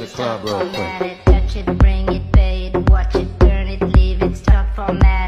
club real quick. Touch it, bring it, pay it, watch it, turn it, leave it, stop, format.